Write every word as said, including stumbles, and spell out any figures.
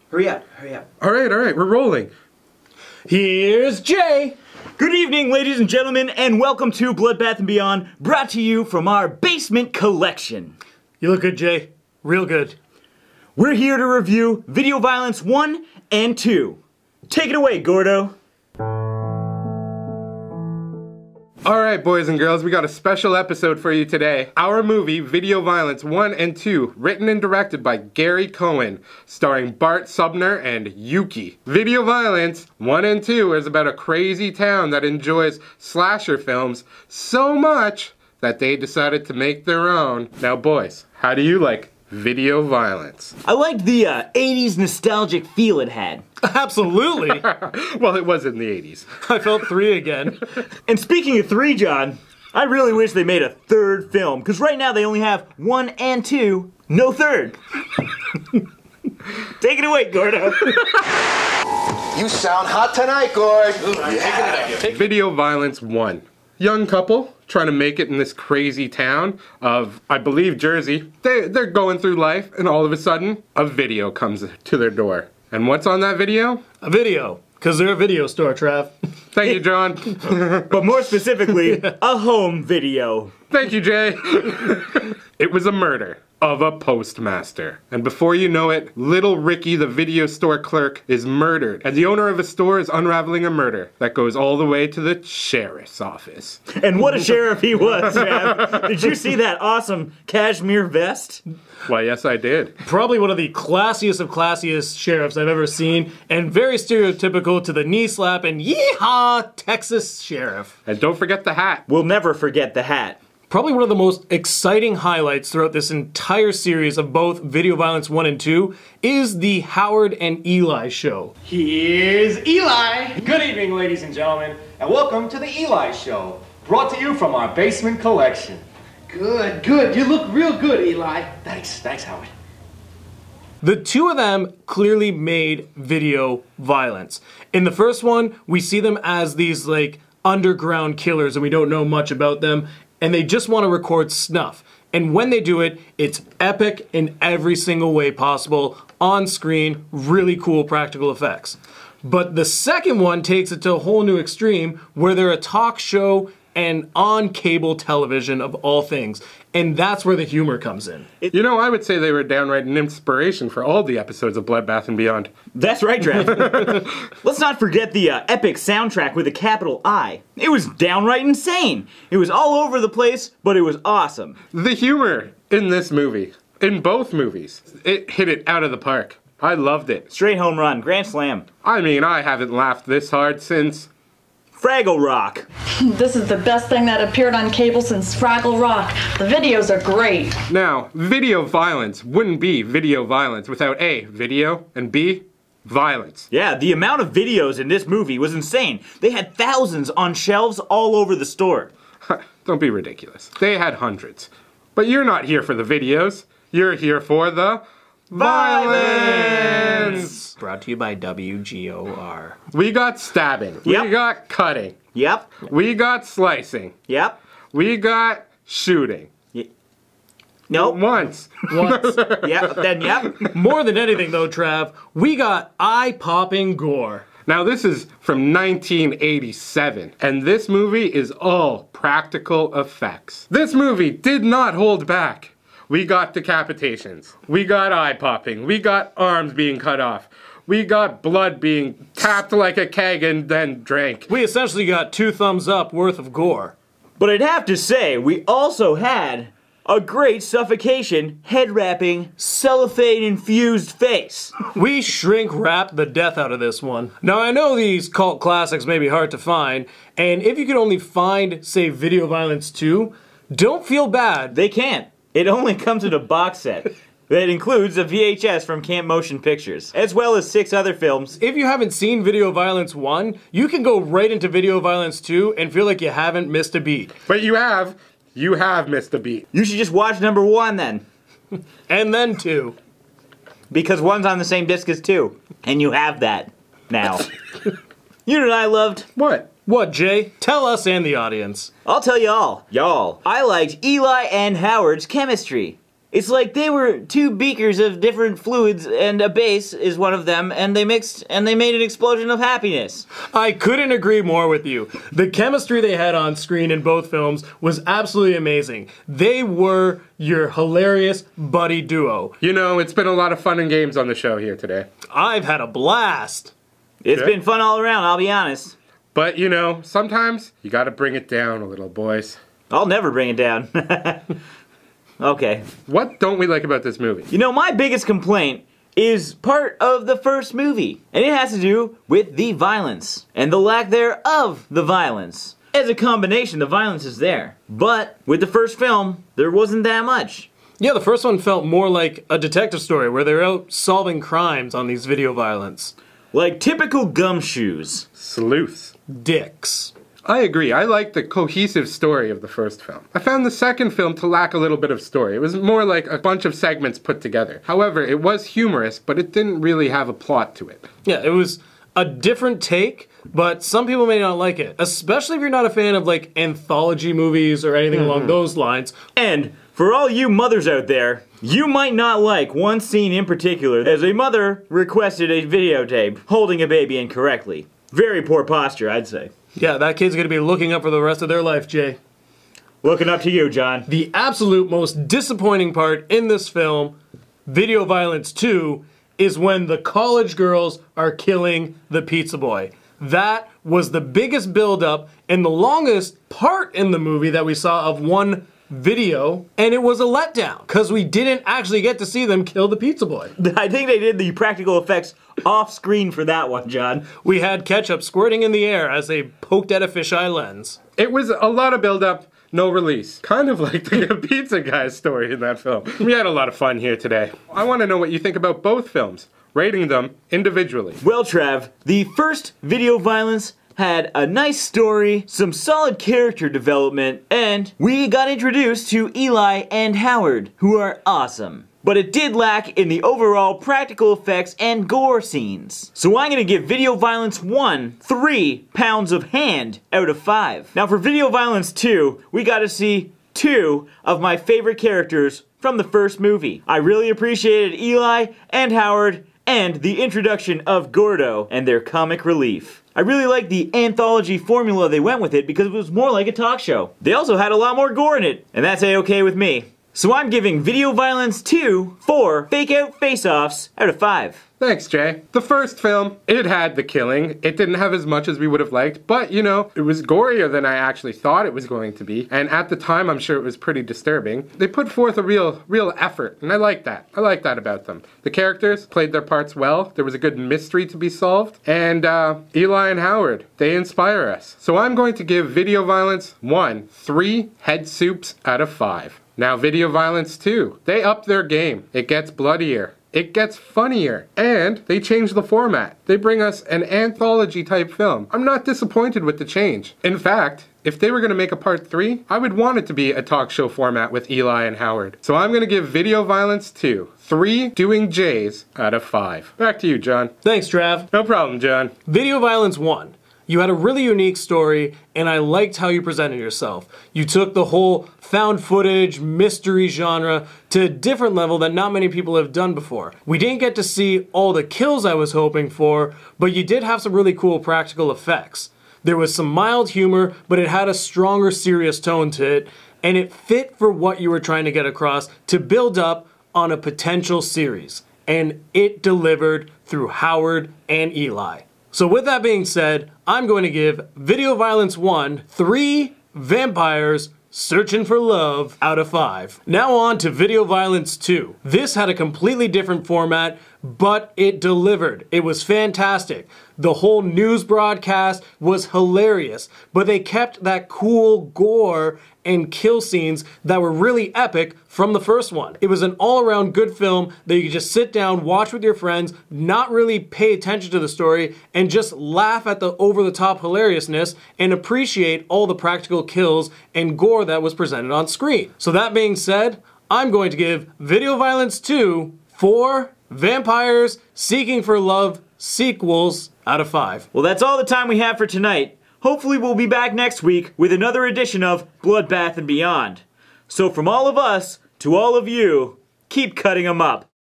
Hurry up, hurry up. All right, all right, we're rolling. Here's Jay. Good evening, ladies and gentlemen, and welcome to Bloodbath and Beyond, brought to you from our basement collection. You look good, Jay. Real good. We're here to review Video Violence one and two. Take it away, Gordo. All right, boys and girls, we got a special episode for you today. Our movie, Video Violence one and two, written and directed by Gary Cohen, starring Bart Sumner and Uke. Video Violence one and two is about a crazy town that enjoys slasher films so much that they decided to make their own. Now, boys, how do you like Video Violence? I liked the uh, eighties nostalgic feel it had. Absolutely. Well, it was in the eighties. I felt three again. And speaking of three, John, I really wish they made a third film, because right now they only have one and two, no third. Take it away, Gordo. You sound hot tonight, Gord. Yeah. Video Violence one. Young couple trying to make it in this crazy town of, I believe, Jersey. They, they're going through life, and all of a sudden, a video comes to their door. And what's on that video? A video. Because they're a video store, Trav. Thank you, John. But more specifically, a home video. Thank you, Jay. It was a murder of a postmaster. And before you know it, little Ricky, the video store clerk, is murdered. And the owner of a store is unraveling a murder that goes all the way to the sheriff's office. And what a sheriff he was, Trav. Did you see that awesome cashmere vest? Why, yes, I did. Probably one of the classiest of classiest sheriffs I've ever seen, and very stereotypical to the knee slap and yeehaw Texas sheriff. And don't forget the hat. We'll never forget the hat. Probably one of the most exciting highlights throughout this entire series of both Video Violence one and two is the Howard and Eli show. Here's Eli! Good evening, ladies and gentlemen, and welcome to the Eli Show, brought to you from our basement collection. Good, good. You look real good, Eli. Thanks, thanks, Howard. The two of them clearly made video violence. In the first one, we see them as these, like, underground killers and we don't know much about them, and they just want to record snuff. And when they do it, it's epic in every single way possible, on screen, really cool practical effects. But the second one takes it to a whole new extreme, where they're a talk show and on cable television of all things. And that's where the humor comes in. You know, I would say they were downright an inspiration for all the episodes of Bloodbath and Beyond. That's right, Trav. Let's not forget the uh, epic soundtrack with a capital I. It was downright insane. It was all over the place, but it was awesome. The humor in this movie, in both movies, it hit it out of the park. I loved it. Straight home run, grand slam. I mean, I haven't laughed this hard since Fraggle Rock. This is the best thing that appeared on cable since Fraggle Rock. The videos are great. Now, video violence wouldn't be video violence without A, video, and B, violence. Yeah, the amount of videos in this movie was insane. They had thousands on shelves all over the store. Don't be ridiculous. They had hundreds. But you're not here for the videos. You're here for the violence! Brought to you by W G O R. We got stabbing. Yep. We got cutting. Yep. We got slicing. Yep. We got shooting. Y nope. Once. Once. Yep, then yep. More than anything though, Trav, we got eye-popping gore. Now this is from nineteen eighty-seven, and this movie is all practical effects. This movie did not hold back. We got decapitations. We got eye popping. We got arms being cut off. We got blood being tapped like a keg and then drank. We essentially got two thumbs up worth of gore. But I'd have to say, we also had a great suffocation, head-wrapping, cellophane-infused face. We shrink-wrapped the death out of this one. Now I know these cult classics may be hard to find, and if you could only find, say, Video Violence two, don't feel bad. They can't. It only comes in a box set that includes a V H S from Camp Motion Pictures, as well as six other films. If you haven't seen Video Violence one, you can go right into Video Violence two and feel like you haven't missed a beat. But you have, you have missed a beat. You should just watch number one then. And then two. Because one's on the same disc as two. And you have that now. You know what I loved? What? What, Jay? Tell us and the audience. I'll tell y'all. Y'all. I liked Eli and Howard's chemistry. It's like they were two beakers of different fluids and a base is one of them and they mixed and they made an explosion of happiness. I couldn't agree more with you. The chemistry they had on screen in both films was absolutely amazing. They were your hilarious buddy duo. You know, it's been a lot of fun and games on the show here today. I've had a blast. It's Okay. been fun all around, I'll be honest. But, you know, sometimes you gotta bring it down a little, boys. I'll never bring it down. Okay. What don't we like about this movie? You know, my biggest complaint is part of the first movie, and it has to do with the violence, and the lack thereof the violence. As a combination, the violence is there. But with the first film, there wasn't that much. Yeah, the first one felt more like a detective story where they're out solving crimes on these video violence. Like typical gumshoes. Sleuths. Dicks. I agree. I liked the cohesive story of the first film. I found the second film to lack a little bit of story. It was more like a bunch of segments put together. However, it was humorous, but it didn't really have a plot to it. Yeah, it was a different take, but some people may not like it. Especially if you're not a fan of like anthology movies or anything mm-hmm. along those lines. And for all you mothers out there, you might not like one scene in particular as a mother requested a videotape holding a baby incorrectly. Very poor posture, I'd say. Yeah, that kid's gonna be looking up for the rest of their life, Jay. Looking up to you, John. The absolute most disappointing part in this film, Video Violence two, is when the college girls are killing the pizza boy. That was the biggest build-up and the longest part in the movie that we saw of one video, and it was a letdown because we didn't actually get to see them kill the pizza boy. I think they did the practical effects off screen for that one, John. We had ketchup squirting in the air as they poked at a fisheye lens. It was a lot of build-up, no release. Kind of like the pizza guy's story in that film. We had a lot of fun here today. I want to know what you think about both films, rating them individually. Well, Trav, the first Video Violence had a nice story, some solid character development, and we got introduced to Eli and Howard, who are awesome. But it did lack in the overall practical effects and gore scenes. So I'm gonna give Video Violence one three pounds of hand out of five. Now for Video Violence two, we got to see two of my favorite characters from the first movie. I really appreciated Eli and Howard and the introduction of Gordo and their comic relief. I really liked the anthology formula they went with it because it was more like a talk show. They also had a lot more gore in it, and that's a-okay with me. So I'm giving Video Violence two four fake-out face-offs out of five. Thanks, Jay. The first film, it had the killing. It didn't have as much as we would have liked, but, you know, it was gorier than I actually thought it was going to be. And at the time, I'm sure it was pretty disturbing. They put forth a real, real effort, and I like that. I like that about them. The characters played their parts well. There was a good mystery to be solved. And uh, Eli and Howard, they inspire us. So I'm going to give Video Violence one three head soups out of five. Now, Video Violence two, they up their game. It gets bloodier. It gets funnier, and they change the format. They bring us an anthology type film. I'm not disappointed with the change. In fact, if they were going to make a part three, I would want it to be a talk show format with Eli and Howard. So I'm going to give Video Violence two three doing J's out of five. Back to you, John. Thanks, Trav. No problem, John. Video Violence one. You had a really unique story, and I liked how you presented yourself. You took the whole found footage, mystery genre to a different level that not many people have done before. We didn't get to see all the kills I was hoping for, but you did have some really cool practical effects. There was some mild humor, but it had a stronger, serious tone to it, and it fit for what you were trying to get across to build up on a potential series. And it delivered through Howard and Eli. So with that being said, I'm going to give Video Violence one three vampires searching for love out of five. Now on to Video Violence two. This had a completely different format, but it delivered. It was fantastic. The whole news broadcast was hilarious, but they kept that cool gore and kill scenes that were really epic from the first one. It was an all-around good film that you could just sit down, watch with your friends, not really pay attention to the story, and just laugh at the over-the-top hilariousness and appreciate all the practical kills and gore that was presented on screen. So that being said, I'm going to give Video Violence two four vampires seeking for love sequels out of five. Well, that's all the time we have for tonight. Hopefully we'll be back next week with another edition of Bloodbath and Beyond. So from all of us to all of you, keep cutting them up.